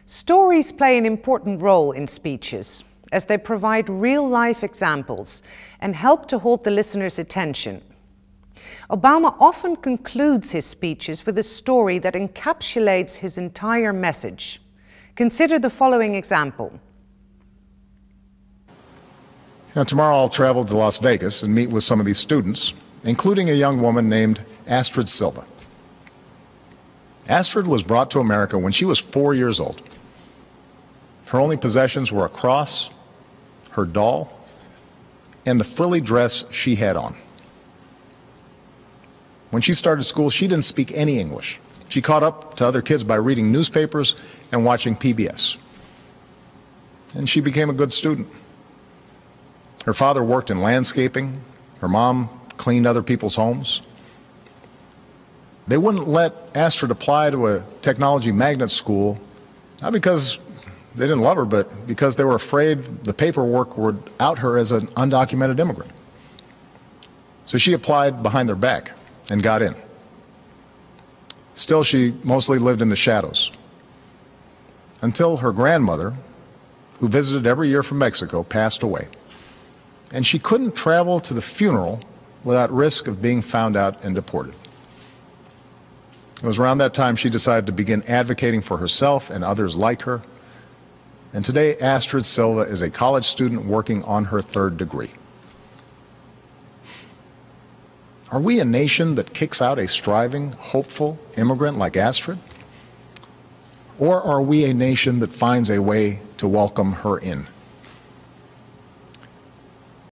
Stories play an important role in speeches, as they provide real-life examples and help to hold the listener's attention. Obama often concludes his speeches with a story that encapsulates his entire message. Consider the following example. Now, tomorrow I'll travel to Las Vegas and meet with some of these students, including a young woman named Astrid Silva. Astrid was brought to America when she was 4 years old. Her only possessions were a cross, her doll, and the frilly dress she had on. When she started school, she didn't speak any English. She caught up to other kids by reading newspapers and watching PBS. And she became a good student. Her father worked in landscaping. Her mom cleaned other people's homes. They wouldn't let Astrid apply to a technology magnet school, not because they didn't love her, but because they were afraid the paperwork would out her as an undocumented immigrant. So she applied behind their back and got in. Still, she mostly lived in the shadows until her grandmother, who visited every year from Mexico, passed away. And she couldn't travel to the funeral without risk of being found out and deported. It was around that time she decided to begin advocating for herself and others like her. And today, Astrid Silva is a college student working on her 3rd degree. Are we a nation that kicks out a striving, hopeful immigrant like Astrid? Or are we a nation that finds a way to welcome her in?